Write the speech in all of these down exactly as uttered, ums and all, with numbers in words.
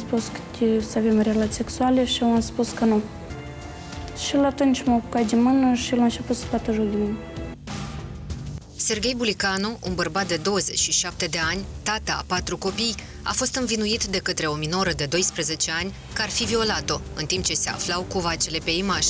spus că să avem relații sexuale și eu am spus că nu. Și la atunci m-a apucat de mână și l-a început să bată joc de mine. Serghei Bulicanu, un bărbat de douăzeci și șapte de ani, tata a patru copii, a fost învinuit de către o minoră de doisprezece ani că ar fi violat-o, în timp ce se aflau cu vacile pe imaș.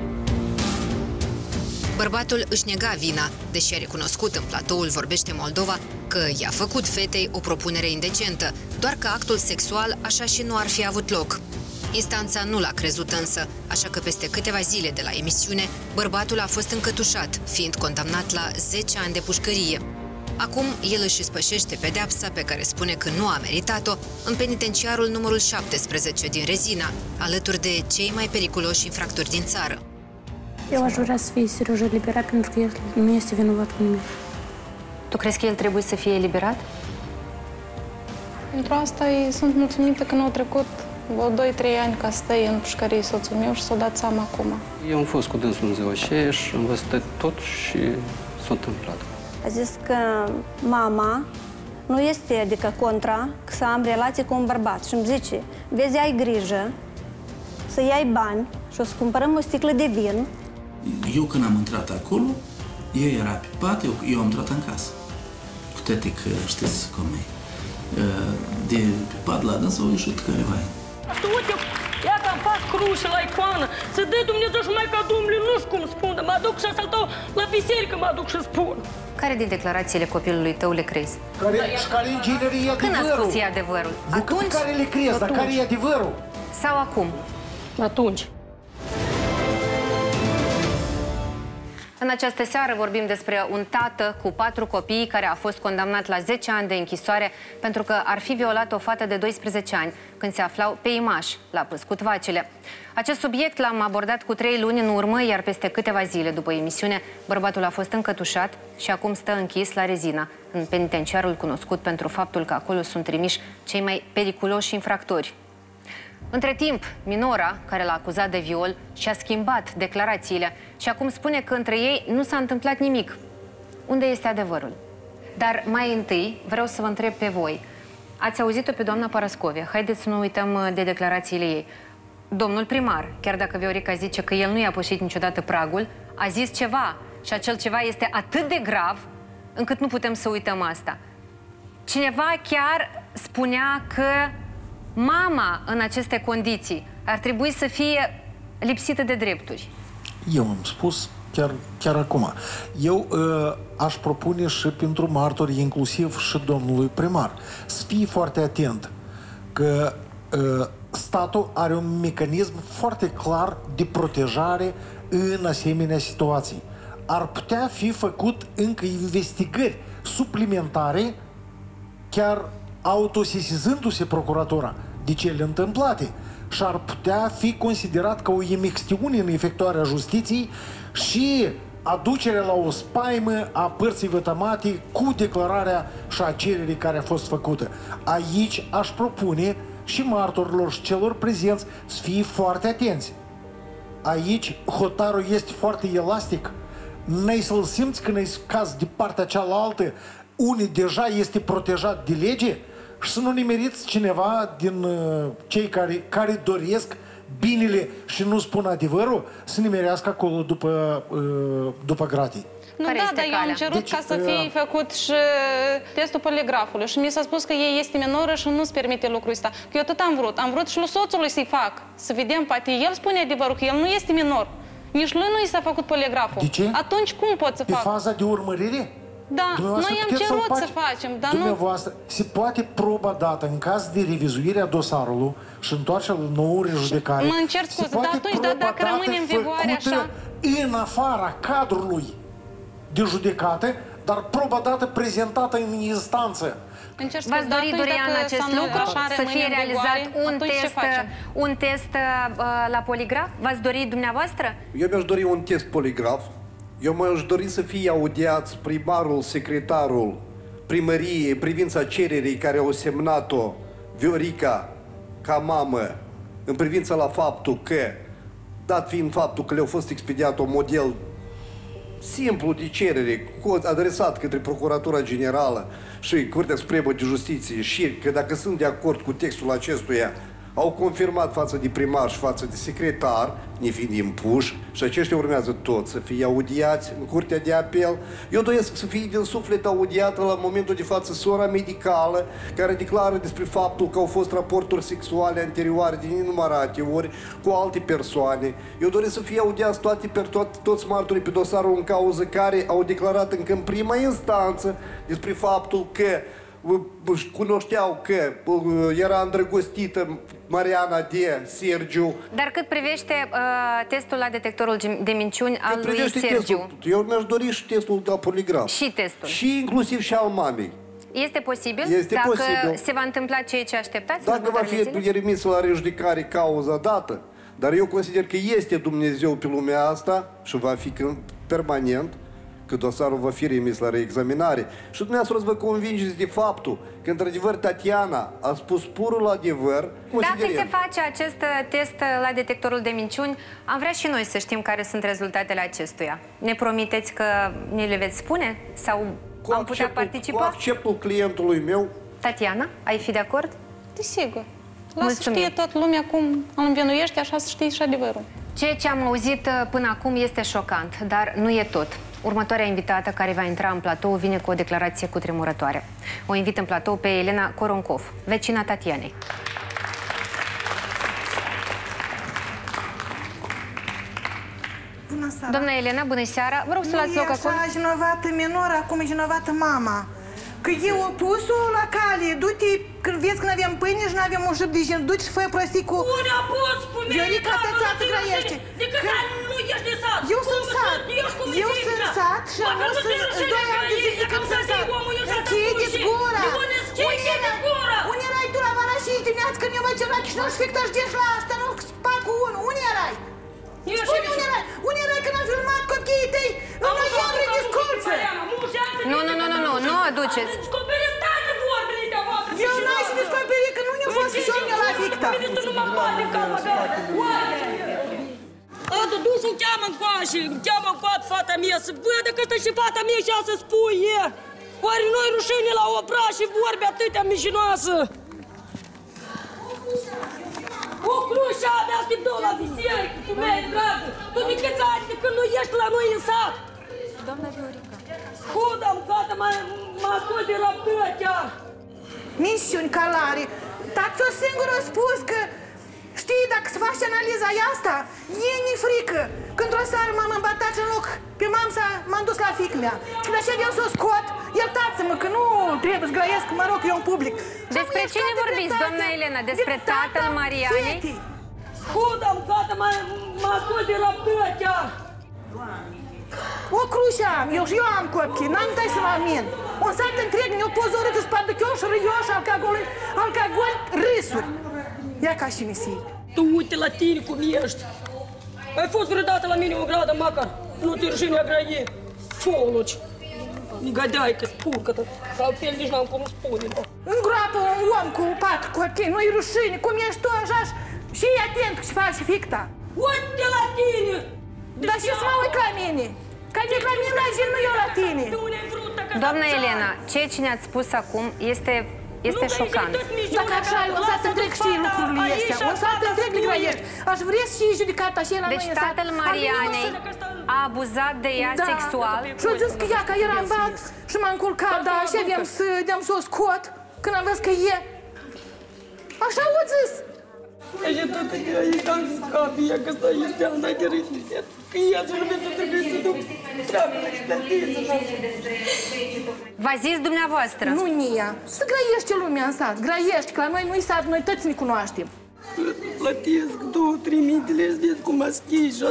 Bărbatul își nega vina, deși a recunoscut în platoul Vorbește Moldova că i-a făcut fetei o propunere indecentă, doar că actul sexual așa și nu ar fi avut loc. Instanța nu l-a crezut însă, așa că peste câteva zile de la emisiune, bărbatul a fost încătușat, fiind condamnat la zece ani de pușcărie. Acum, el își spășește pedeapsa pe care spune că nu a meritat-o în penitenciarul numărul șaptesprezece din Rezina, alături de cei mai periculoși infractori din țară. Eu aș vrea să fie serios eliberat pentru că el nu este vinovat cu nimic. Tu crezi că el trebuie să fie eliberat? Pentru asta sunt mulțumită că nu au trecut doi trei ani ca să stai în pușcărie soțul meu și s-o dat seama acum. Eu am fost cu dânsul în ziua aceea și am văzut tot și s-a întâmplat. A zis că mama nu este, adică contra, că să am relație cu un bărbat. Și îmi zice, vezi, ai grijă să iei bani și o să cumpărăm o sticlă de vin. Eu când am intrat acolo, el era pe pat, eu, eu am intrat în casă. Cu toate că știți cum e. De pe pat la dânsă au ieșit careva. Uite, ia că-mi fac cruce la icoană, să dă Dumnezeu și Maica Domnului, nu știu cum spun, dar mă aduc și să-l dau la biserică, mă aduc și spun. Care din declarațiile copilului tău le crezi? Care, și care în genere e adevărul? Când a spus e adevărul? Atunci? Care le crezi, dar care e adevărul? Sau acum? Atunci. În această seară vorbim despre un tată cu patru copii care a fost condamnat la zece ani de închisoare pentru că ar fi violat o fată de doisprezece ani când se aflau pe imaș la Păscut Vacile. Acest subiect l-am abordat cu trei luni în urmă, iar peste câteva zile după emisiune, bărbatul a fost încătușat și acum stă închis la Rezina, în penitenciarul cunoscut pentru faptul că acolo sunt trimiși cei mai periculoși infractori. Între timp, minora, care l-a acuzat de viol, și-a schimbat declarațiile și acum spune că între ei nu s-a întâmplat nimic. Unde este adevărul? Dar mai întâi vreau să vă întreb pe voi. Ați auzit-o pe doamna Parascovia. Haideți să nu uităm de declarațiile ei. Domnul primar, chiar dacă Viorica zice că el nu i-a pășit niciodată pragul, a zis ceva și acel ceva este atât de grav încât nu putem să uităm asta. Cineva chiar spunea că mama, în aceste condiții, ar trebui să fie lipsită de drepturi. Eu am spus chiar, chiar acum. Eu uh, aș propune și pentru martori, inclusiv și domnului primar, să fie foarte atent că uh, statul are un mecanism foarte clar de protejare în asemenea situații. Ar putea fi făcut încă investigări suplimentare, chiar autosesizându-se procuratura de cele întâmplate, și ar putea fi considerat ca o imixtiune în efectuarea justiției și aducerea la o spaimă a părții vătămate cu declararea și a cererii care a fost făcută. Aici aș propune și martorilor și celor prezenți să fie foarte atenți. Aici hotarul este foarte elastic. N-ai să-l simți când ai caz de partea cealaltă, unii deja este protejat de lege, și să nu nimeriți cineva din uh, cei care, care doresc binele și nu spun adevărul, să nimerească acolo după, uh, după gratii. Nu, care da, dar eu am cerut deci, ca să fie uh... făcut și testul poligrafului și mi s-a spus că ei este minoră și nu-ți permite lucrul ăsta. Că eu tot am vrut. Am vrut și lui soțului să-i fac. Să vedem, poate el spune adevărul, că el nu este minor. Nici lui nu i s-a făcut poligraful. De ce? Atunci cum pot să Pe fac? Pe faza de urmărire? Da, noi am cerut să facem, dar nu... Dumneavoastră, se poate proba dată în caz de revizuire a dosarului și întoarcerea la nouă rejudecare. Mă încerc scuze, dar atunci, dar dacă rămâne în vigoare așa... în afara cadrului de judecată, dar proba dată prezentată în instanță. V-ați dori, Dorian, acest lucru? Să fie realizat un test, un test uh, la poligraf? V-ați dori dumneavoastră? Eu mi-aș dori un test poligraf. Eu m-aș dori să fie audiați primarul, secretarul primăriei în privința cererii care au semnat-o Viorica ca mamă, în privința la faptul că, dat fiind faptul că le-a fost expediat un model simplu de cerere, adresat către Procuratura Generală și Curtea Supremă de Justiție, și că dacă sunt de acord cu textul acestuia, au confirmat față de primar și față de secretar, nefiind impuși, și aceștia urmează toți să fie audiați în Curtea de Apel. Eu doresc să fie din suflet audiată la momentul de față sora medicală, care declară despre faptul că au fost raporturi sexuale anterioare din nenumărate ori cu alte persoane. Eu doresc să fie audiați toate, per, toate, toți martorii pe dosarul în cauză care au declarat încă în prima instanță despre faptul că cunoșteau că era îndrăgostită Mariana de Sergiu. Dar cât privește uh, testul la detectorul de minciuni al lui Sergiu? Testul, eu mi-aș dori și testul de poligraf. Și testul. Și inclusiv și al mamei. Este posibil? Este dacă posibil. se va întâmpla ceea ce așteptați? Dacă va fi remisă la rejudicare cauza dată, dar eu consider că este Dumnezeu pe lumea asta și va fi permanent, că dosarul va fi remis la reexaminare. Și dumneavoastră vă convingeți de faptul că, într-adevăr, Tatiana a spus purul adevăr. Dacă se face acest test la detectorul de minciuni, am vrea și noi să știm care sunt rezultatele acestuia. Ne promiteți că ne le veți spune? Sau cu am putea participa? Cu acceptul clientului meu. Tatiana, ai fi de acord? Desigur. Lasă să știe toată lumea cum îl învinuiește, așa să știe și adevărul. Ceea ce am auzit până acum este șocant, dar nu e tot. Următoarea invitată care va intra în platou vine cu o declarație cutremurătoare. O invit în platou pe Elena Coroncov, vecina Tatianei. Bună seara! Doamna Elena, bună seara! Vă rog să luați loc acolo. Nu e așa vinovată minor, acum e vinovată mama. Că eu o pus-o la cale, du-te, când vezi că nu avem pâine și nu avem un jub de gen, du-te și fă prostii cu... Unde a pus cu mine? Viorica, tățată grăiește. Decât că nu ești de sat. Eu sunt sat. Eu sunt sat și am vrut să doi ani de zile când sunt sat. Închideți gura! Unde erai tu la Marașii dimineață când eu mă cer la Chișinău și fictă și la asta, nu spacul unu? Unde erai? Spune unde erai? Unde erai când am filmat copiii tăi? Nu mă iau redisculță! Nu, nu, nu, nu, nu, nu aduceți. Eu n-ai să descoperi că nu ne-a fost și omne la victa. Adu, du-să-l cheamă încoace, cheamă încoace fata mea, să vădă că ăsta și fata mea și să spuie. Oare nu-i rușine la opra și vorbe atâtea mișinoasă? O crușa abia aștept două la biserică, femeie dragă. Tu de câți ani de când nu ești la noi în sat? Doamna Viorica. Hudă-mi, fata, mă ascult de răbdătea. Misiuni calare. Tați o singură spus că știi, dacă se face analiza asta, e ni frică. Când o seară m-am îmbatat în loc pe mamsa, m-am dus la fiică mea. Și când așa vreau să o scot, iertați-mă că nu trebuie să grăiesc, mă rog, eu în public. Despre cine vorbiți, doamna Elena? Despre tatăl Marianei? Hudă-mi, fata, mă ascult de răbdătea. O cruce am, eu și eu am copii, n-am tai să mă amin. Un sat întreg ne-o pozorât să spaduchioși, râioși, alcooli, alcooli, râsuri. Ia ca și misii. Tu uite la tine cum ești. Ai fost vreodată la mine o gradă, măcar? Nu te rușine a grăie. Foloci. Negădeai că spurcă-te. Sau fel nici n-am cum spune. Îngroapă un om cu patru copii, nu-i rușine. Cum ești tu așa și e atent ce faci ficta. Uite la tine! Dar și să mă uit la mine. Că de la mine la zi, nu eu la tine. Doamna Elena, ceea ce ne-ați spus acum este, este șocant. Dacă așa, un sat întreg știi lucrurile astea. Un sat întreg le grăiești. Aș vrea și judecata și la noi deci în sat. Deci tatăl Marianei a abuzat de ea da. sexual? Și-a zis că ea, că era în bat și m-a încurcat, da, și aveam să, aveam să o scot când am văzut că e. Așa o zis. Așa tot e cam scapi, ea că ăsta este al de răitit. Că ea să urme să trebuie să duc treabă la expertiză. V-a zis dumneavoastră? Nu, Nia. Să grăiește lumea în sat. Grăiește, că la noi nu-i sat, noi toți ne cunoaștem. Plătesc două, trei mii de lei, vedeți cum a schis și a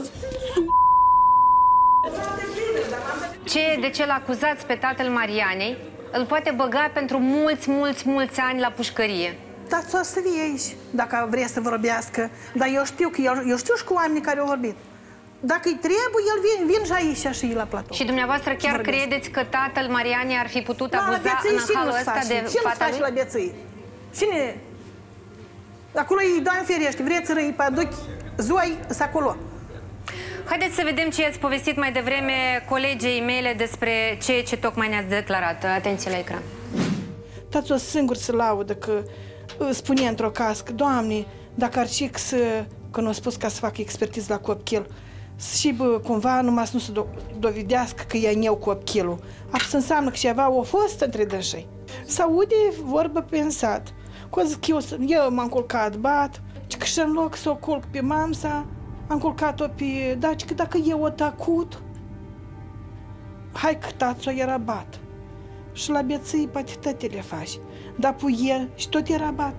Ce, de ce l-acuzați pe tatăl Marianei, îl poate băga pentru mulți, mulți, mulți ani la pușcărie. Dar o să fie aici, dacă vrea să vorbească. Dar eu știu că el, eu știu și cu oamenii care au vorbit. Dacă îi trebuie, el vin, vin și aici și la platou. Și dumneavoastră chiar credeți că tatăl Marianei ar fi putut da, abuza în halul ăsta de fata lui? Ce nu faci la bețâi? Cine? Acolo e, Doamne ferește, vreți să răi pe aduc zoi, să acolo. Haideți să vedem ce ați povestit mai devreme colegii mele despre ceea ce tocmai ne-ați declarat. Atenție la ecran. Tați-o singur să laudă că spune într-o cască, Doamne, dacă ar și să, când au spus ca să facă expertiză la copil, și bă, cumva numai să nu se do- dovedească că ea neu copilul. Asta înseamnă că ceva a fost între dânsii. Se aude vorbă pensat. Că zic eu, eu m-am culcat, bat, că și în loc să o culc pe mamsa, am culcat-o pe daci, că dacă eu o tacut, hai că tați-o era bat. Și la beții poate tăte le faci, dar puie și tot era bată.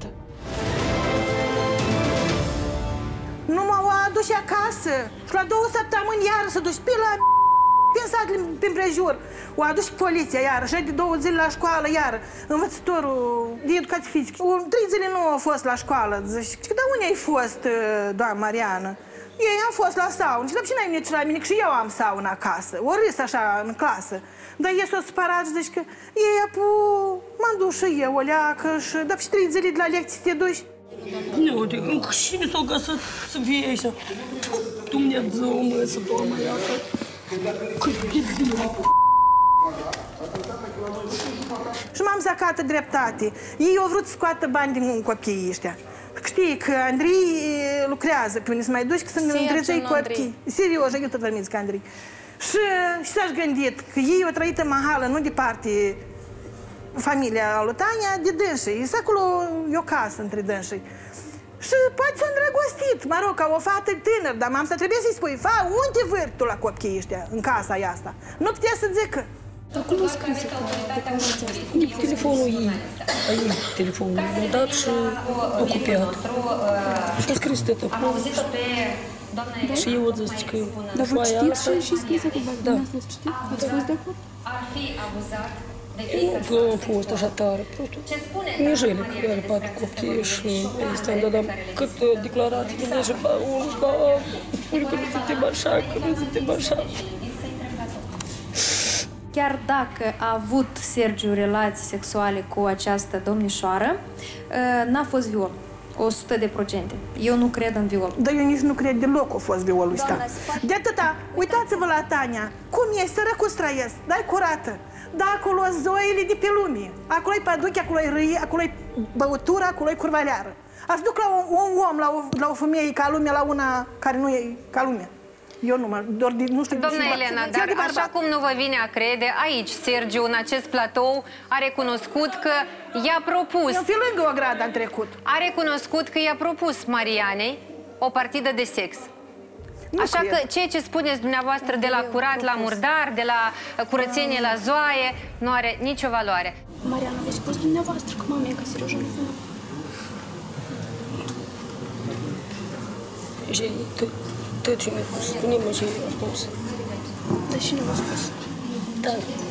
Nu m-au adus acasă și la două săptămâni iară să duci pe la pensat prin prejur. O adus și poliția iară, și de două zile la școală iară, învățătorul de educație fizică. Trei zile nu a fost la școală, zice, dar unde ai fost, doamna Mariană? Ei am fost la saună, și dar cine ai venit la mine, că și eu am saună acasă, o râs așa în clasă. Dar ei s-o supărat și zice că ei apu, m-am dus și eu o leacă și, dar și trei zile de la lecții te duci. Nu, încă cine s-o găsit să fie așa? Dumnezeu, mă, să doamă iată. Cât de bine. Și m-am zacat dreptate. Ei au vrut să scoată bani din copiii ăștia. Știi că Andrei lucrează pe unde să mai duci, că sunt îndrăzei copii. Serios, eu tot vă că Andrei. Și, și s-aș gândit că ei au trăit în mahală, nu departe familia lui Tania, de dânsii. Este acolo e o casă între dânsii. Și poate s-a îndrăgostit, mă rog, ca o fată tânăr, dar mamsa trebuie să-i spui, fa, unde vârți tu la copiii ăștia, în casa asta? Nu putea să zică. Dar cum a scris declarația asta? De pe telefonul ei, a ei telefonul, l-a dat și a copiat. Și a scris tot acolo. Și eu o zis că dar vă știți și, și scrisă cu bani? Da. Ați fost de acord? Nu a fost așa tare, nu jele că are patru copii și este, dar cât declarații de zice, bă, da, spune că nu suntem așa, că nu suntem așa. Chiar dacă a avut Sergiu relații sexuale cu această domnișoară, n-a fost viol. o sută de procente. Eu nu cred în viol. Dar eu nici nu cred deloc că a fost violul ăsta. De atâta, uitați-vă la Tania. Cum e, sărăcul străiesc, dai curată. Da, acolo zoile de pe lume. Acolo e păduche, acolo e râie, acolo e băutură, acolo e curvaleară. Ați duc la un, un om, la o, la o femeie ca lumea, la una care nu e ca lumea. Eu nu mă, doar de, nu știu... Doamna Elena, dar așa cum nu vă vine a crede, aici Sergiu, în acest platou, a recunoscut că i-a propus... Eu fi lângă o gradă am trecut. A recunoscut că i-a propus Marianei o partidă de sex. Nu așa cred. Că ceea ce spuneți dumneavoastră de la curat la murdar, de la curățenie la zoaie, nu are nicio valoare. Mariana, mi-a spus dumneavoastră că mama e ca Sergiu nu vine. Tot ce mi-a spus, spune-mă ce mi-a spus. Dar și nu mi-a spus. Da.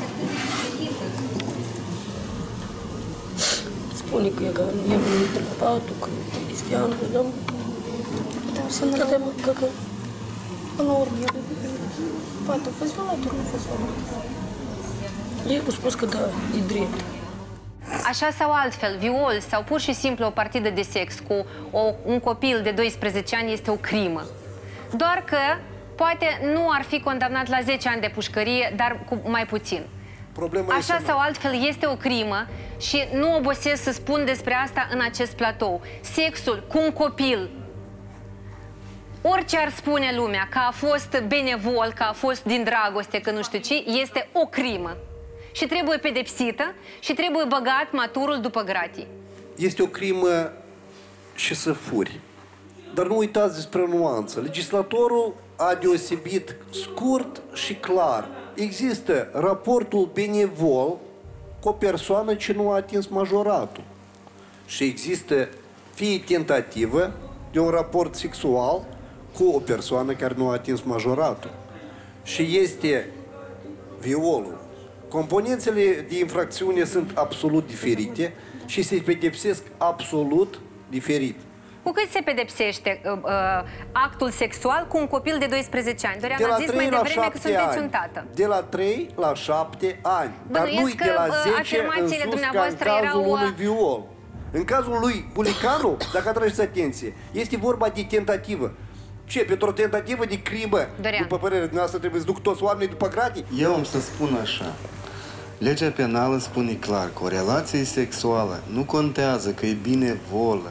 Spune că e că nu e venit în patul, că e cristian, că dăm... Să ne dăm că că... Până la urmă, poate a fost violat, ori nu a fost violat. Ei au spus că da, e drept. Așa sau altfel, viol sau pur și simplu o partidă de sex cu o, un copil de doisprezece ani este o crimă. Doar că poate nu ar fi condamnat la zece ani de pușcărie, dar cu mai puțin. Problema Așa sau altfel este o crimă și nu obosesc să spun despre asta în acest platou. Sexul cu un copil, orice ar spune lumea, că a fost benevol, că a fost din dragoste, că nu știu ce, este o crimă. Și trebuie pedepsită și trebuie băgat maturul după gratii. Este o crimă și să furi. Dar nu uitați despre o nuanță. Legislatorul a deosebit scurt și clar. Există raportul benevol cu o persoană ce nu a atins majoratul. Și există fie tentativă de un raport sexual cu o persoană care nu a atins majoratul. Și este violul. Componențele de infracțiune sunt absolut diferite și se pedepsesc absolut diferit. Cu cât se pedepsește uh, uh, actul sexual cu un copil de doisprezece ani? Doream a zis mai devreme că sunteți un tată. De la trei la șapte ani. Dar nu de la zece în sus ca în cazul erau... unui viol. În cazul lui Bulicanu, dacă atrageți atenție, este vorba de tentativă. Ce? Pentru o tentativă de crimă, Doream. După părerea dumneavoastră, trebuie să duc toți oamenii după gratii? Eu am să spun așa. Legea penală spune clar că o relație sexuală nu contează că e binevolă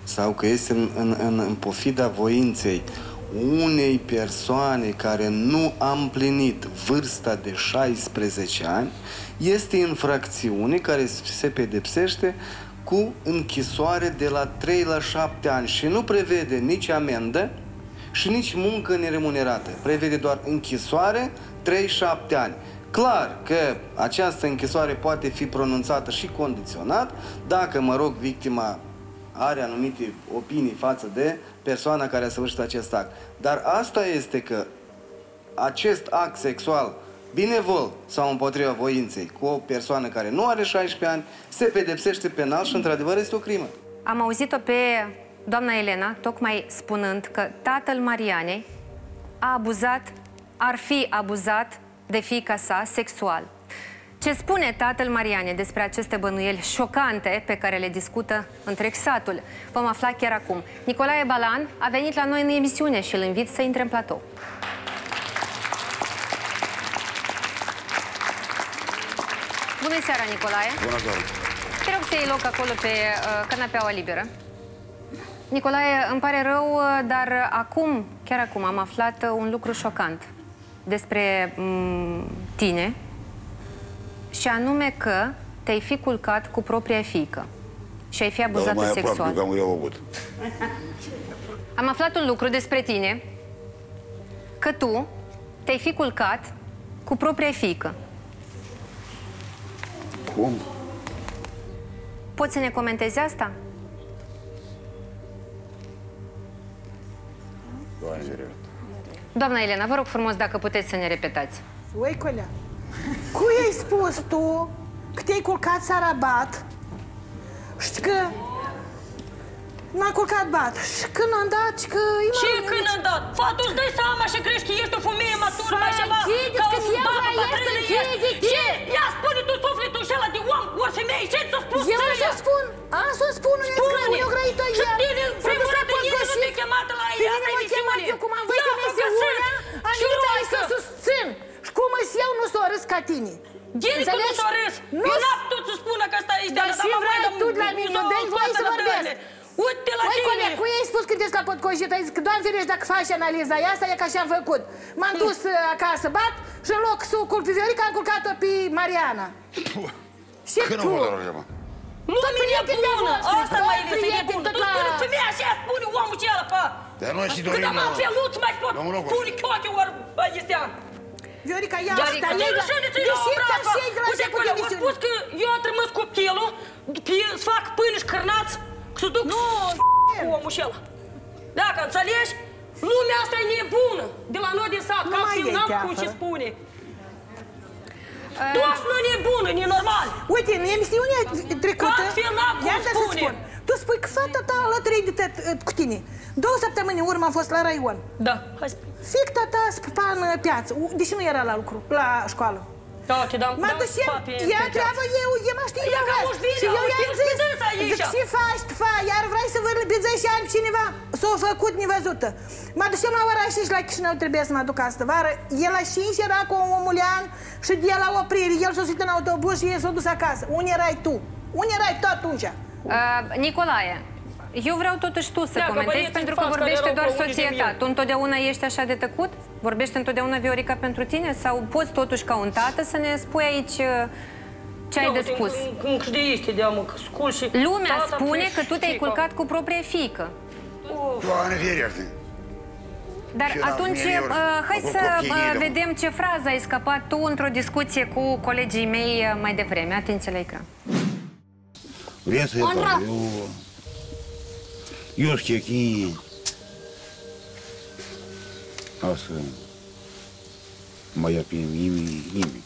sau că este în, în, în, în pofida voinței unei persoane care nu a împlinit vârsta de șaisprezece ani, este infracțiune care se pedepsește cu închisoare de la trei la șapte ani și nu prevede nici amendă și nici muncă neremunerată. Prevede doar închisoare trei șapte ani. Clar că această închisoare poate fi pronunțată și condiționat dacă, mă rog, victima are anumite opinii față de persoana care a săvârșit acest act. Dar asta este că acest act sexual binevol sau împotriva voinței cu o persoană care nu are șaisprezece ani se pedepsește penal și într-adevăr este o crimă. Am auzit-o pe doamna Elena tocmai spunând că tatăl Marianei a abuzat, ar fi abuzat de fiica sa sexual. Ce spune tatăl Marianei despre aceste bănuieli șocante pe care le discută întreg satul? Vom afla chiar acum. Nicolae Balan a venit la noi în emisiune și îl invit să intre în platou. Bună seara, Nicolae! Bună seara! Te rog să iei loc acolo pe uh, canapeaua liberă. Nicolae, îmi pare rău, dar acum, chiar acum, am aflat un lucru șocant despre mm, tine, și anume că te-ai fi culcat cu propria fiică și ai fi abuzată mai sexual. Că am, eu avut. Am aflat un lucru despre tine, că tu te-ai fi culcat cu propria fiică. Cum? Poți să ne comentezi asta? Doamna Elena, vă rog frumos dacă puteți să ne repetați. Oicolea, cui ai spus tu că te-ai culcat Sarabat și că m-a culcat bat și când am dat și că... Și când am dat? Fatu, îți dai seama și crezi că ești o femeie matură, mai ceva, ca o babă bătrână ești. Ce? Ia spune tu sufletul ăla de om, ori femeie, ce ți-a spus ție? Eu nu să spun, am să spun, nu e greu, eu grăit-o iar. Și tine, în primul rând, nimeni nu te-a chemat la ea, asta emisiune. Eu cum am văzut emisiunea, am venit aici să susțin. Și cum îți eu nu s-o râs ca tine. Gine cum nu s-o râs? Eu n-am putut să spună că asta este, dar și vrei tu la mine, dă-i voie să vorbesc. Uite la tine! Măi, cui ai spus când ești la potcojit? Ai zis că, Doamne ferești, dacă faci analiza asta, e ca și am făcut. M-am dus acasă, bat, și în loc să o culp pe Viorica, am culcat-o pe Mariana. Și tu? Lumea e bună! Asta mai este, e bună! Tu spune femeia așa, spune omul ce ăla, pa! Dar noi și dorim... Cât am feluț mai spun, spune chioche, ori este... Viorica, ia asta, negă, deși așa-i la început de emisiune. Au spus că eu am trimis copilul să fac pâine și cârnați, să duc cu omul ăla. Dacă înțelegi, lumea asta e nebună. De la noi din sat, ca filmam cum ce spune. Toți nu e nebună, e normal. Uite, în emisiunea trecută, ia să spun, tu spui că fata ta alături de cu tine. Două săptămâni în urmă am fost la raion. Da, hai spune. Ficta ta spupa în piață, deși nu era la lucru, la școală. Da, te dam, mă ducem, ea treabă eu, e mă știu eu și eu i-am zis, zic, ce faci, tu fa, iar vrei să vă lăbizești ani pe cineva? S-a făcut nevăzută. Mă ducem la ora cinci la Chișinău, trebuie să mă duc astă vară, el la cinci era cu un omulean și de la oprire, el s-a suit în autobuz și el s-a dus acasă. Unde erai tu? Unde erai tu atunci? Nicolae, eu vreau totuși tu să comentezi, pentru că vorbește doar soția ta. Tu întotdeauna ești așa de tăcut? Vorbește întotdeauna Viorica pentru tine? Sau poți totuși ca un tată să ne spui aici ce ai de spus? Lumea spune că tu te-ai culcat cu propria fiică. Dar atunci, hai să vedem ce frază ai scăpat tu într-o discuție cu colegii mei mai devreme. Atenție la ecran. Vreau să iau, eu... Eu știu că... O să... Mă ia pe nimic.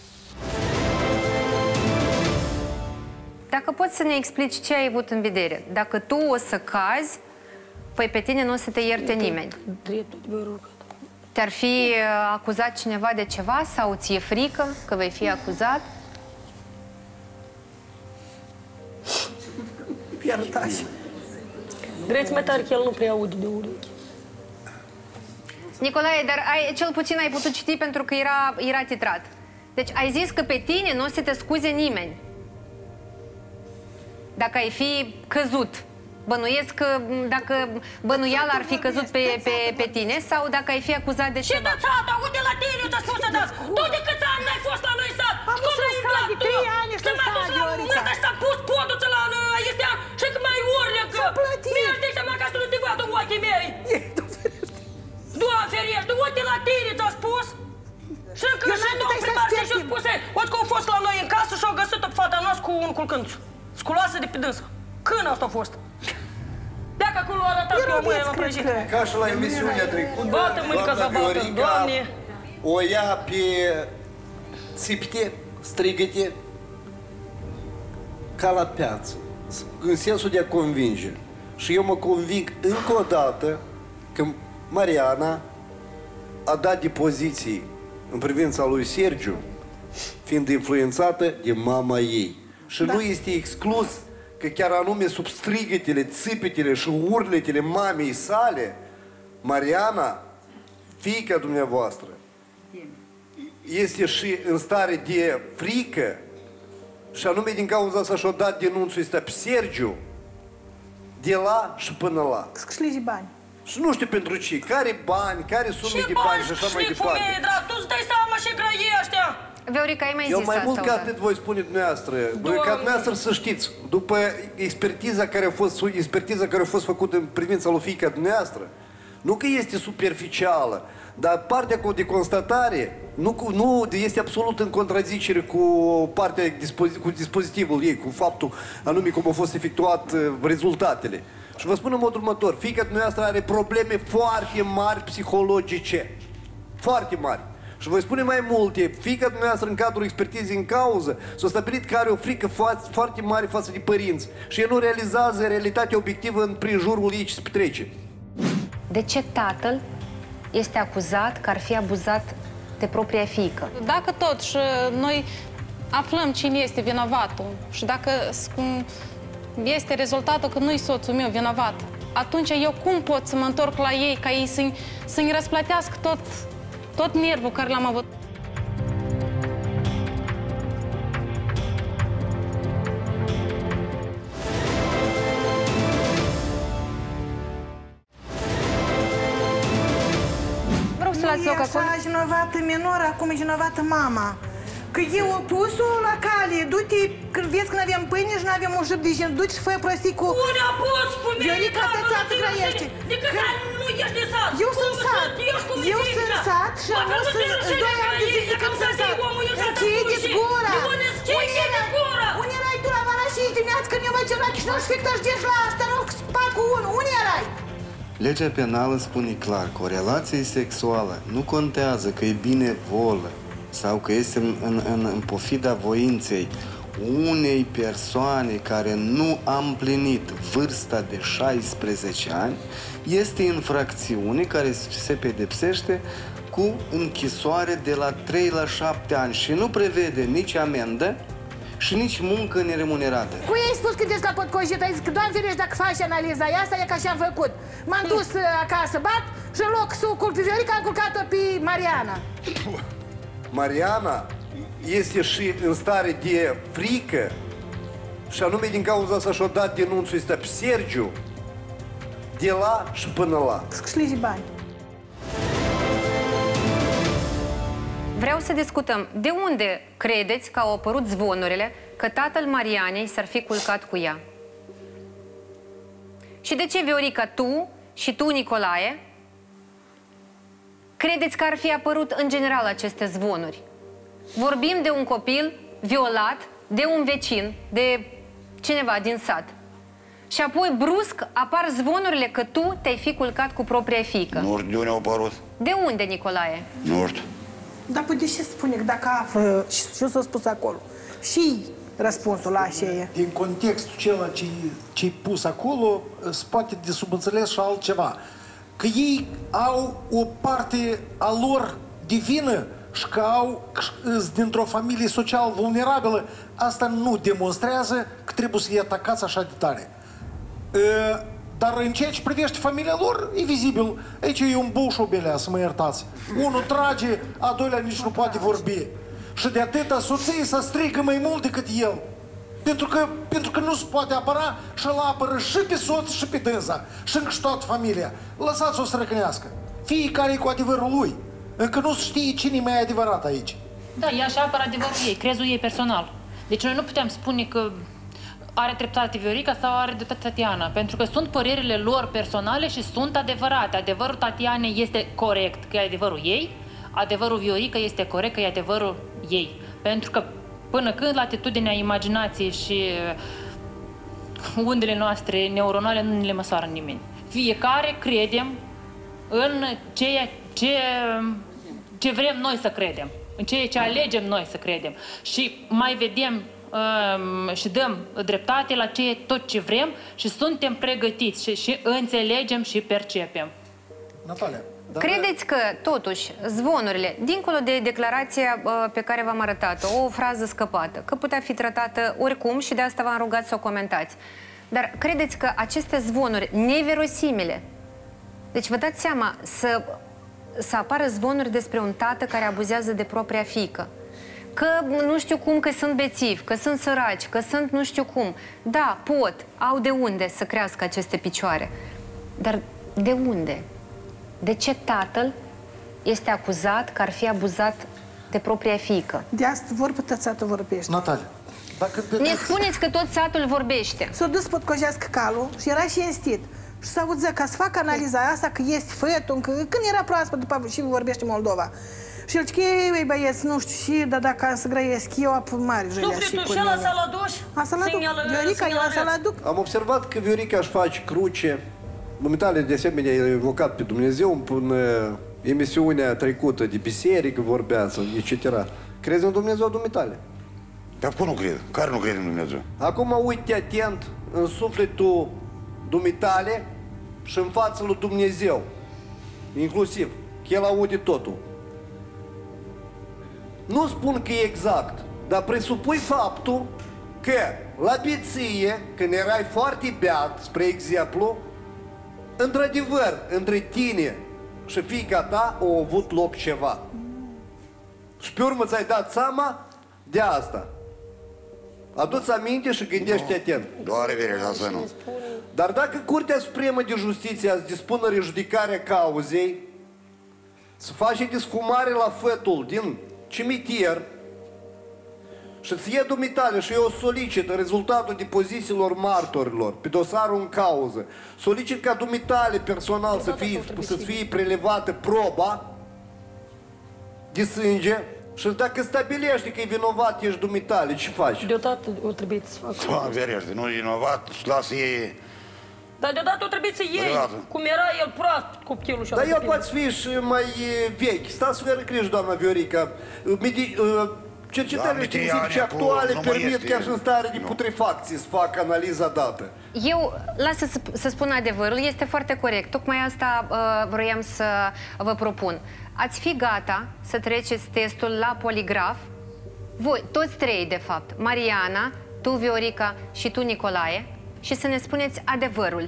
Dacă poți să ne explici ce ai avut în vedere. Dacă tu o să cazi, păi pe tine nu o să te ierte nimeni. Te-ar fi acuzat cineva de ceva sau ți-e frică că vei fi acuzat? Iertați. Drept mai tare că el nu prea aude de urechi. Nicolae, dar ai, cel puțin ai putut citi pentru că era, era titrat. Deci ai zis că pe tine nu o să te scuze nimeni. Dacă ai fi căzut. Bănuiesc că dacă bănuiala ar fi căzut pe, pe, pe tine sau dacă ai fi acuzat de ceva. Și de țata, uite la tine, ți-a spus să dați. Tu de câți ani n-ai fost la noi sat? Am Cum fost ai sat de trei ani, să m-a dus la mâta și s-a pus podul ți la este și că mai urle că... S-a plătit. Mergește mă ca să nu te vadă ochii mei. Doamne ferește, uite la tine ți-a spus. Și că și domnul primar și-a spus, uite că au fost la noi în casă și au găsit-o pe fata noastră cu un culcânț. Sculoasă de pe dânsă. Când asta a fost? Dacă acolo a arătat că o mâine m-a prăjit. Ca și la emisiunea trecută, bată mânica să bată, Doamne! O ia pe țipte, strigăte, ca la piață, în sensul de a convinge. Și eu mă conving încă o dată că Mariana a dat depoziții în privința lui Sergiu, fiind influențată de mama ei. Și da. Nu este exclus că chiar anume sub strigătele, țipetele și urletele mamei sale, Mariana, fiica dumneavoastră, este și în stare de frică și anume din cauza asta și-a dat denunțul ăsta pe Sergiu de la și până la. Câștigi bani. Și nu știu pentru ce, care bani, care sume de bani și așa mai departe. Și bani, drag, tu-ți dai seama și grăiește! Viorica, ai mai Eu zis mai asta, mult ca atât voi spune dumneavoastră, ca dumneavoastră să știți, după expertiza care a fost, expertiza care a fost făcută în privința lui fiica dumneavoastră, nu că este superficială, dar partea de constatare nu, nu este absolut în contrazicere cu partea cu dispozitivul ei, cu faptul anume cum au fost efectuat rezultatele. Și vă spun în modul următor, fiica dumneavoastră are probleme foarte mari psihologice, foarte mari. Și voi spune mai multe, fiica dumneavoastră în cadrul expertizei în cauză s-a stabilit că are o frică foarte mare față de părinți și el nu realizează realitatea obiectivă în prejurul ei ce se petrece. De ce tatăl este acuzat că ar fi abuzat de propria fiică? Dacă totuși noi aflăm cine este vinovatul și dacă este rezultatul că nu-i soțul meu vinovat, atunci eu cum pot să mă întorc la ei ca ei să-mi să-mi răsplătească tot, tot nervul care l-am avut? Vreau să las loc acum. Nu e așa vinovată minora, acum e vinovată mama. Că eu o pus-o la cale, du-te, când vezi că n-avem pâine și n-avem un șup de gen, du-te și fă prostii cu... Unde a pus cu mine? Viorica, tățată grăiește. De cât ani nu ești de sat? Eu sunt sat. Eu sunt sat și am să doi ani de zi de când sunt sat. Închideți gura! Unde erai tu la Marașii dimineață când eu mă cer la Chișinău și fiecare ești la asta, rog, spacul unu? Unde erai? Legea penală spune clar că o relație sexuală nu contează că e binevolă sau că este în, în, în, în pofida voinței unei persoane care nu a împlinit vârsta de șaisprezece ani, este infracțiune care se pedepsește cu închisoare de la trei la șapte ani și nu prevede nici amendă și nici muncă neremunerată. Cu ei spus când ești la Potcojit, ai zis că, Doamne ferești, dacă faci analiza asta, e ca și-am făcut. M-am dus acasă, bat, și în loc să o culp pe Viorica, am culcat-o pe Mariana. Mariana este și în stare de frică și anume din cauza asta și-a dat denunțul ăsta pe Sergiu de la și până la. Câștigi bani. Vreau să discutăm. De unde credeți că au apărut zvonurile că tatăl Marianei s-ar fi culcat cu ea? Și de ce, Viorica, tu și tu, Nicolae, credeți că ar fi apărut în general aceste zvonuri? Vorbim de un copil violat de un vecin, de cineva din sat. Și apoi, brusc, apar zvonurile că tu te-ai fi culcat cu propria fiică. Nu știu de unde au apărut. De unde, Nicolae? Nu știu. Dar păi de ce spune că dacă află și ce s-a spus acolo? Și răspunsul la aceea. Din contextul celălalt ce-i pus acolo, se poate de subînțeles și altceva. Că ei au o parte a lor divină și că au dintr-o familie social vulnerabilă, asta nu demonstrează că trebuie să-i atacați așa de tare. Dar în ceea ce privește familia lor, e vizibil. Aici e un bușobelea, să mă iertați. Unul trage, a doilea nici nu poate vorbi. Și de atâta soției să strigă mai mult decât el. Pentru că, pentru că nu se poate apăra și îl apără și pe soț și pe dânsa și încă și toată familia. Lăsați-o să răcânească. Fiecare cu adevărul lui. Încă nu se știe cine e mai adevărat aici. Da, ea și apără adevărul ei, crezul ei personal. Deci noi nu putem spune că are dreptate Viorica sau are dreptate Tatiana, pentru că sunt părerile lor personale și sunt adevărate. Adevărul Tatianei este corect, că e adevărul ei, adevărul Viorica este corect, că e adevărul ei. Pentru că până când latitudinea imaginației și undele noastre neuronale nu ne le măsoară nimeni. Fiecare credem în ceea ce, ce vrem noi să credem, în ceea ce alegem noi să credem. Și mai vedem um, și dăm dreptate la ceea tot ce vrem și suntem pregătiți și, și înțelegem și percepem. Natalia. Credeți că, totuși, zvonurile, dincolo de declarația uh, pe care v-am arătat-o, o frază scăpată, că putea fi tratată oricum și de asta v-am rugat să o comentați, dar credeți că aceste zvonuri neverosimile, deci vă dați seama să, să apară zvonuri despre un tată care abuzează de propria fiică, că nu știu cum, că sunt bețivi, că sunt săraci, că sunt nu știu cum. Da, pot, au de unde să crească aceste picioare, dar de unde? De ce tatăl este acuzat că ar fi abuzat de propria fiică? De asta vorbă, tot satul vorbește. Natalia, dacă... Ne spuneți că tot satul vorbește. S-a dus potcojească calul și era și instit. Și s-a auzit ca să facă analiza asta, că este fătul, că când era proaspăt după și vorbește Moldova. Și el zice că ei băieți, nu știu și, dar dacă să grăiesc, eu apă mare jălea și Sufletul și ăla să-l aduci? A, să-l aduc. Viorica, eu să-l aduc. Am observat că Viorica își face cruce. Dumitale, de asemenea, a invocat pe Dumnezeu în emisiunea trecută de biserică, vorbeață, et cetera. Crezi în Dumnezeu, Dumitale? Dar cum nu cred? Care nu crede în Dumnezeu? Acum uite atent în sufletul Dumitale și în fața lui Dumnezeu. Inclusiv, că El aude totul. Nu spun că e exact, dar presupui faptul că la beție, când erai foarte beat, spre exemplu, într-adevăr, între tine și fiica ta a avut loc ceva. Și pe urmă ți-ai dat seama de asta. Adu-ți aminte și gândește atent. Doar revere la să nu. Dar dacă Curtea Supremă de Justiție ați dispună rejudicarea cauzei, să face descumare la fătul din cimitir și îți iei dumitale și eu solicit rezultatul depozițiilor martorilor pe dosarul în cauză. Solicit ca dumitale personal să fie, să fie prelevată proba de sânge și dacă stabilește că e vinovat, ești dumitale, ce faci? Deodată o trebuie să facă. Doamne, verește, nu e vinovat, lasă ei. Dar deodată o trebuie să iei, cum era el prost copilul și-a. Dar el poate fi și mai vechi. Stați să vă răcriși, doamna Viorica. Medi cercetările științifice actuale permit chiar și în stare de putrefacție să facă analiza dată. Eu, lasă să, să spun adevărul, este foarte corect. Tocmai asta uh, vroiam să vă propun. Ați fi gata să treceți testul la poligraf, voi, toți trei de fapt, Mariana, tu Viorica și tu Nicolae, și să ne spuneți adevărul.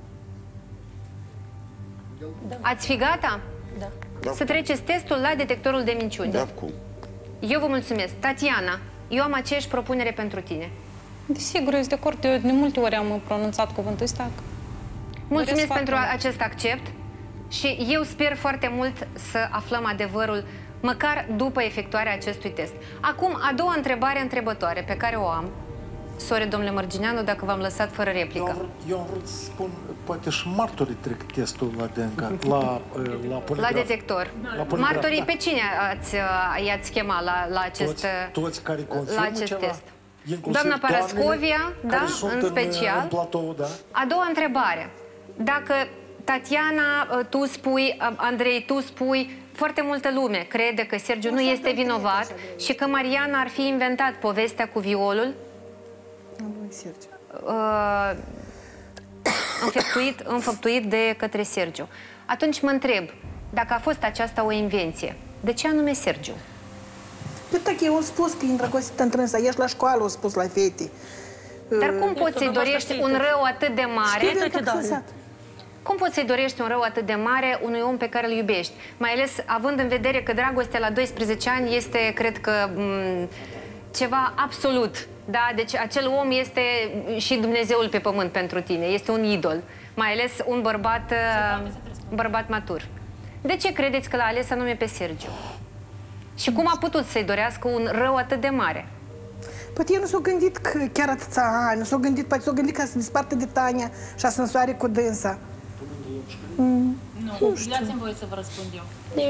Da. Ați fi gata? Da. Da. Să treceți testul la detectorul de minciuni. Da, cum? Eu vă mulțumesc. Tatiana, eu am aceeași propunere pentru tine. Desigur, eu sunt de acord. Eu de multe ori am pronunțat cuvântul ăsta. Mulțumesc pentru acest accept și eu sper foarte mult să aflăm adevărul măcar după efectuarea acestui test. Acum, a doua întrebare întrebătoare pe care o am. Sorry, domnule Mărgineanu, dacă v-am lăsat fără replică. Eu, eu am vrut să spun, poate și martorii trec testul la D N K, la, la poligraf. La detector. La poligraf, martorii, da. Pe cine ați, i-ați chemat la, la acest, toți, toți care la acest ceva, test? Doamna Parascovia, da, în special. În platou, da. A doua întrebare. Dacă Tatiana, tu spui, Andrei, tu spui, foarte multă lume crede că Sergiu nu este vinovat și că Mariana ar fi inventat povestea cu violul, uh, înfăptuit, înfăptuit de către Sergiu. Atunci mă întreb, dacă a fost aceasta o invenție, de ce anume Sergiu? Pentru că eu am spus că e îndrăgostită întrânsă, ești la școală, am spus la fete. Dar cum poți să-i dorești un rău atât de mare? Cum poți să-i dorești un rău atât de mare unui om pe care îl iubești? Mai ales având în vedere că dragostea la doisprezece ani este, cred că, ceva absolut Da, deci acel om este și Dumnezeul pe pământ pentru tine, este un idol, mai ales un bărbat, un bărbat matur. De ce credeți că l-a ales anume pe Sergiu? Și cum a putut să-i dorească un rău atât de mare? Poate el nu s-a gândit că chiar atâția ani, nu s-a gândit, poate s-a gândit ca să se desparte de Tania și a să însoare cu dânsa. Mm. Nu, dați-mi voie să vă răspund eu.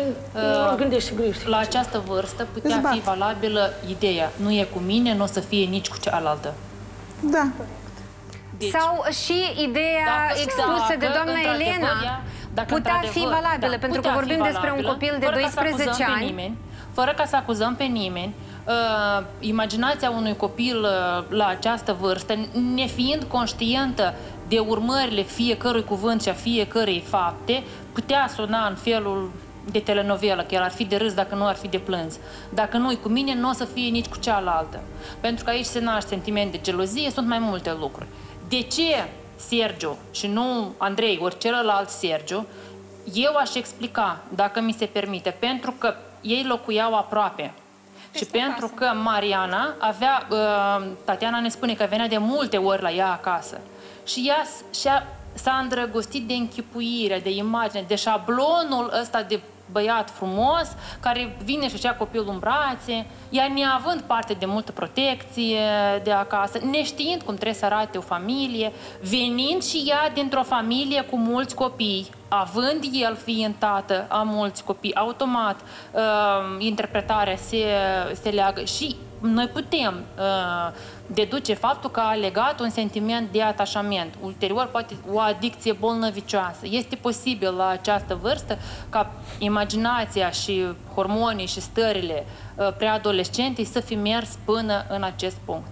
Uh, la această vârstă putea fi valabilă ideea, nu e cu mine, nu o să fie nici cu cealaltă. Da. Deci, sau și ideea expusă de doamna Elena ea, putea fi valabilă, da, pentru că vorbim despre un copil de doisprezece ani. Nimeni, fără ca să acuzăm pe nimeni, uh, imaginația unui copil uh, la această vârstă, nefiind conștientă de urmările fiecărui cuvânt și a fiecărei fapte, putea suna în felul de telenovelă, că el ar fi de râs dacă nu ar fi de plâns. Dacă nu-i cu mine, nu o să fie nici cu cealaltă. Pentru că aici se naște sentiment de gelozie, sunt mai multe lucruri. De ce Sergiu și nu Andrei, ori celălalt Sergiu, eu aș explica, dacă mi se permite, pentru că ei locuiau aproape. Și pentru că Mariana avea, uh, Tatiana ne spune că venea de multe ori la ea acasă. Și ea și-a s-a îndrăgostit de închipuirea, de imagine, de șablonul ăsta de băiat frumos, care vine și-și ia copilul în brațe, ea neavând parte de multă protecție de acasă, neștiind cum trebuie să arate o familie, venind și ea dintr-o familie cu mulți copii, având el fiind tată a mulți copii, automat uh, interpretarea se, se leagă și noi putem uh, deduce faptul că a legat un sentiment de atașament. Ulterior, poate o adicție bolnăvicioasă. Este posibil la această vârstă ca imaginația și hormonii și stările uh, preadolescentei să fi mers până în acest punct.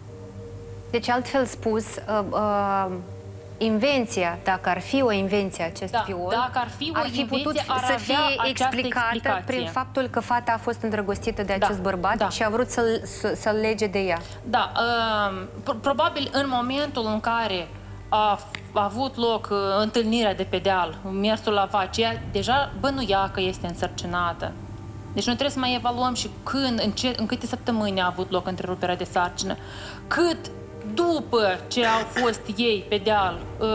Deci, altfel spus, uh, uh, invenția, dacă ar fi o invenție acest da, viol, dacă ar fi, o ar fi putut ar să fie explicată explicație. prin faptul că fata a fost îndrăgostită de acest da, bărbat da. și a vrut să-l să lege de ea. Da, uh, probabil în momentul în care a, a avut loc uh, întâlnirea de pe deal, mersul la vacie, deja bănuia că este însărcinată. Deci noi trebuie să mai evaluăm și când, în, ce, în câte săptămâni a avut loc întreruperea de sarcină, cât după ce au fost ei pe deal,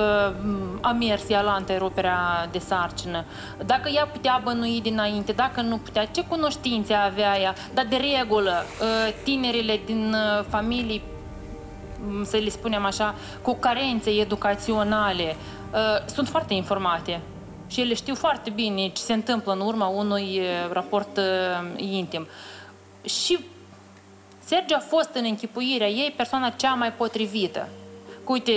a mers ea la întreruperea de sarcină, dacă ea putea bănui dinainte, dacă nu putea, ce cunoștințe avea ea, dar de regulă tinerile din familii, să le spunem așa, cu carențe educaționale, sunt foarte informate și ele știu foarte bine ce se întâmplă în urma unui raport intim. Și Sergiu a fost în închipuirea ei persoana cea mai potrivită. Uite,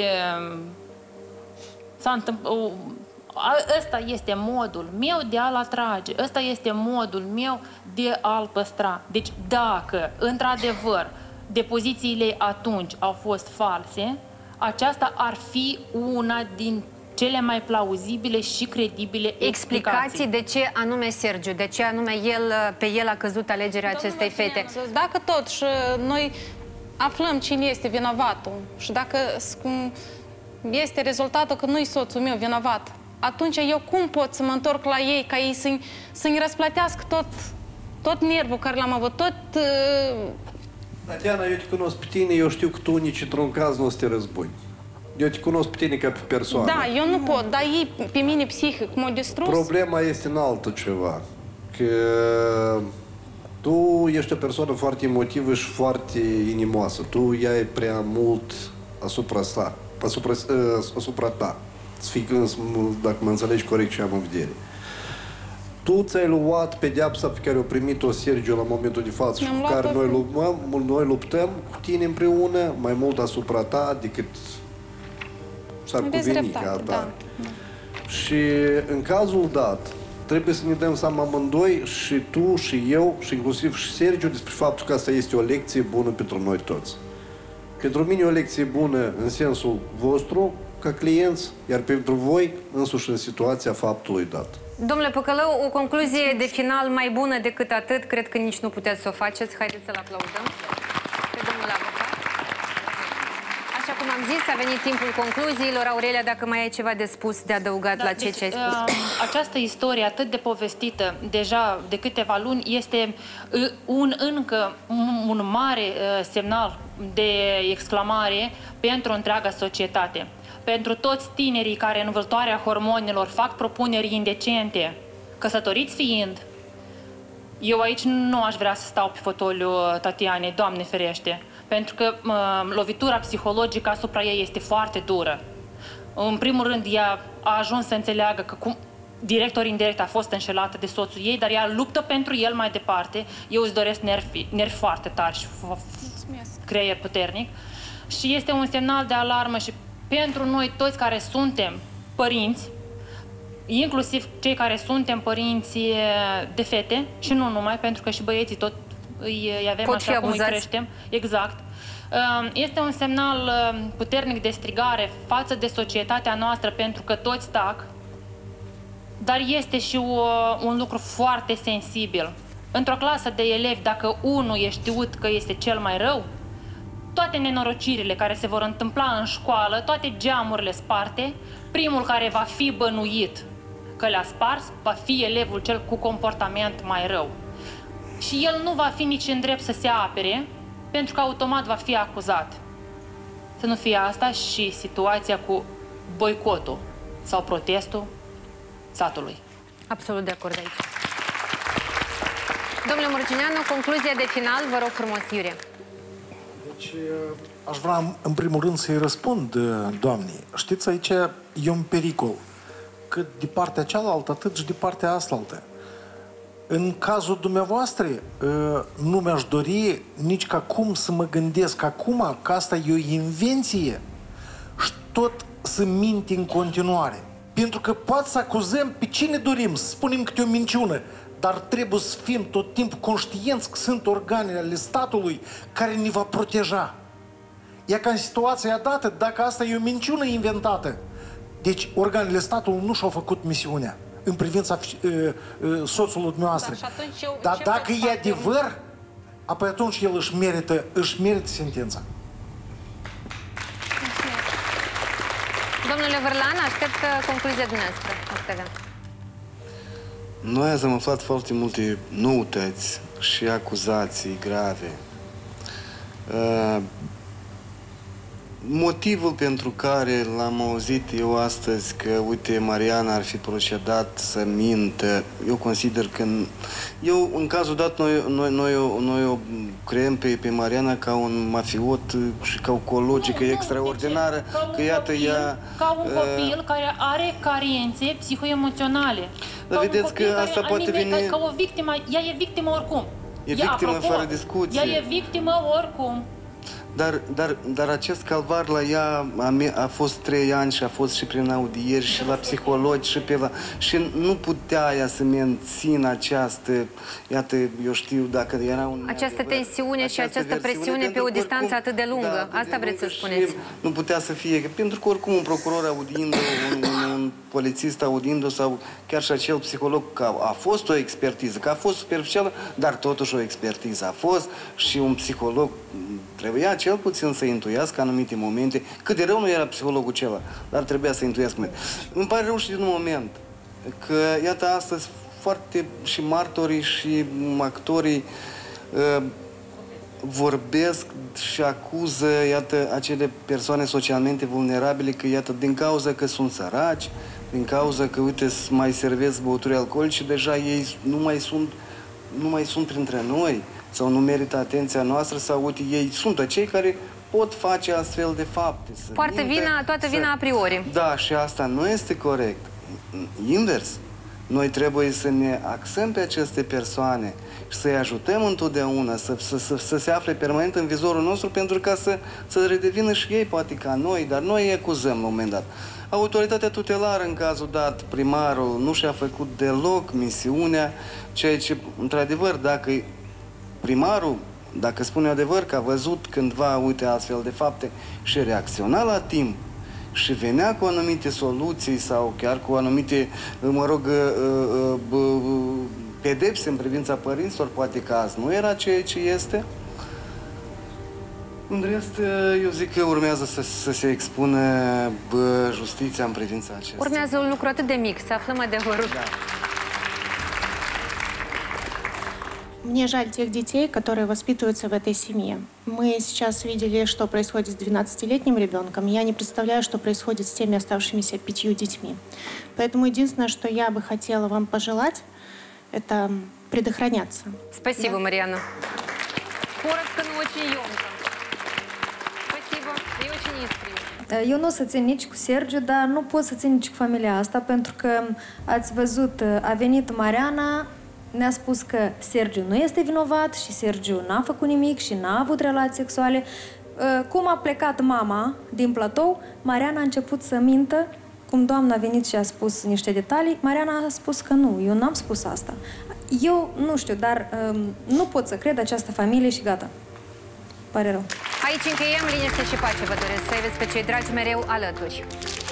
s-a întâmplat, ăsta este modul meu de a-l atrage, ăsta este modul meu de a-l păstra. Deci dacă, într-adevăr, depozițiile atunci au fost false, aceasta ar fi una din cele mai plauzibile și credibile explicații. Explicații de ce anume Sergiu, de ce anume el, pe el a căzut alegerea acestei fete. Dacă totuși noi aflăm cine este vinovatul și dacă este rezultatul că nu-i soțul meu vinovat, atunci eu cum pot să mă întorc la ei ca ei să-mi să-mi răsplătească tot, tot nervul care l-am avut, tot... Uh... Tatiana, eu te cunosc pe tine, eu știu că tu nici într-un caz nu o să te răzbuni. Eu te cunosc pe tine ca pe persoană. Da, eu nu pot, dar ei pe mine psihic m-au distrus. Problema este în altă ceva. Că tu ești o persoană foarte emotivă și foarte inimoasă. Tu iai prea mult asupra sa, asupra, asupra ta. Să fii, dacă mă înțelegi corect ce am în vedere. Tu ți-ai luat pedeapsa pe care o primit-o Sergiu la momentul de față și cu care noi luptăm, noi luptăm cu tine împreună, mai mult asupra ta decât s-ar cuveni ca atare. Da. Și în cazul dat, trebuie să ne dăm seama amândoi, și tu, și eu, și inclusiv și Sergiu, despre faptul că asta este o lecție bună pentru noi toți. Pentru mine e o lecție bună în sensul vostru, ca clienți, iar pentru voi, însuși în situația faptului dat. Domnule Păcălău, o concluzie de final mai bună decât atât, cred că nici nu puteți să o faceți. Haideți să-l aplaudăm pe domnul avocat. Așa cum am zis, a venit timpul concluziilor. Aurelia, dacă mai ai ceva de spus, de adăugat da, la ceea deci, ce ai spus. Uh, această istorie atât de povestită deja de câteva luni este un încă un mare uh, semnal de exclamare pentru întreaga societate. Pentru toți tinerii care în vâltoarea hormonilor fac propuneri indecente, căsătoriți fiind, eu aici nu aș vrea să stau pe fotoliu Tatianei, Doamne ferește, pentru că uh, lovitura psihologică asupra ei este foarte dură. În primul rând, ea a ajuns să înțeleagă că cum direct ori indirect a fost înșelată de soțul ei, dar ea luptă pentru el mai departe. Eu îți doresc nervi, nervi foarte tari și creier puternic. Și este un semnal de alarmă și pentru noi toți care suntem părinți, inclusiv cei care suntem părinți de fete și nu numai, pentru că și băieții tot îi, îi avem Pot așa cum îi creștem. Exact. Este un semnal puternic de strigare față de societatea noastră, pentru că toți tac, dar este și o, un lucru foarte sensibil. Într-o clasă de elevi, dacă unul e știut că este cel mai rău, toate nenorocirile care se vor întâmpla în școală, toate geamurile sparte, primul care va fi bănuit că le-a spars va fi elevul cel cu comportament mai rău. Și el nu va fi nici în drept să se apere, pentru că automat va fi acuzat. Să nu fie asta și situația cu boicotul sau protestul satului. Absolut de acord aici. Domnule Mărgineanu, concluzia de final, vă rog frumos, Iurie. Deci, aș vrea în primul rând să-i răspund, doamnei. Știți, aici e un pericol. Cât de partea cealaltă, atât și de partea aslaltă. În cazul dumneavoastră, nu mi-aș dori nici ca cum să mă gândesc acum că asta e o invenție și tot să minti în continuare. Pentru că poate să acuzăm pe cine dorim, să spunem câte o minciună, dar trebuie să fim tot timpul conștienți că sunt organele ale statului care ne va proteja. E ca în situația dată, dacă asta e o minciună inventată, deci organele statului nu și-au făcut misiunea în privința uh, uh, soțului dumneavoastră. Da, dar dacă e adevăr, apoi atunci el își merită, își merită sentința. Domnule Vârlan, aștept concluzia dumneavoastră. Noi azi am aflat foarte multe noutăți și acuzații grave. Uh, Motivul pentru care l-am auzit eu astăzi că, uite, Mariana ar fi procedat să mintă, eu consider că... Eu, în cazul dat, noi, noi, noi, noi o creăm pe, pe Mariana ca un mafiot și ca o logică nu, extraordinară, nu, că iată copil, ea... Ca un copil uh, care are carențe psihoemoționale. Dar vedeți că asta poate veni... Ca, ca o victimă, ea e victimă oricum. E ea, victimă apropo, fără discuție. Ea e victimă oricum. Dar, dar, dar acest calvar la ea a, a fost trei ani și a fost și prin audieri și la psihologi și pe la... Și nu putea ea să mențină această, iată, eu știu, dacă era un... Această tensiune și această presiune pe o distanță atât de lungă. Da, asta vreți să spuneți. Nu putea să fie, pentru că oricum un procuror audind-o, un, un, un polițist audind-o sau chiar și acel psiholog, că a, a fost o expertiză, că a fost superficială, dar totuși o expertiză a fost și un psiholog trebuia cel puțin să intuiască anumite momente, cât de rău nu era psihologul acela, dar trebuia să intuiască. Îmi pare rău și din un moment că, iată, astăzi foarte și martorii și actorii uh, vorbesc și acuză, iată, acele persoane socialmente vulnerabile că, iată, din cauza că sunt săraci, din cauza că, uite, mai servesc băuturi alcoolice, deja ei nu mai sunt, nu mai sunt printre noi, sau nu merită atenția noastră, sau, uite, ei sunt acei care pot face astfel de fapte. Poartă vina, toată vina să... a priori. Da, și asta nu este corect. Invers. Noi trebuie să ne axăm pe aceste persoane și să-i ajutăm întotdeauna, să, să, să, să se afle permanent în vizorul nostru, pentru ca să, să redevină și ei, poate ca noi, dar noi îi acuzăm la un moment dat. Autoritatea tutelară, în cazul dat, primarul, nu și-a făcut deloc misiunea, ceea ce, într-adevăr, dacă primarul, dacă spune adevăr că a văzut cândva, uite, astfel de fapte și reacționa la timp și venea cu anumite soluții sau chiar cu anumite, mă rog, pedepse în privința părinților, poate că azi nu era ceea ce este. În rest, eu zic că urmează să, să se expună bă, justiția în privința acesta. Urmează un lucru atât de mic, să aflăm adevărul. Da. Мне жаль тех детей, которые воспитываются в этой семье. Мы сейчас видели, что происходит с двенадцатилетним ребенком. Я не представляю, что происходит с теми оставшимися пятью детьми. Поэтому единственное, что я бы хотела вам пожелать, это предохраняться. Спасибо, да? Марьяна. Коротко, но очень емко. Спасибо. И очень искренне. Eu nu o să țin nici cu Sergiu, dar nu pot să țin nici cu familia asta, pentru că ați văzut, a venit Mariana, ne-a spus că Sergiu nu este vinovat și Sergiu n-a făcut nimic și n-a avut relații sexuale. Cum a plecat mama din platou, Mariana a început să mintă. Cum doamna a venit și a spus niște detalii, Mariana a spus că nu, eu n-am spus asta. Eu nu știu, dar um, nu pot să cred această familie și gata. Pare rău. Aici încheiem. Liniște și pace vă doresc. Să aveți pe cei dragi mereu alături.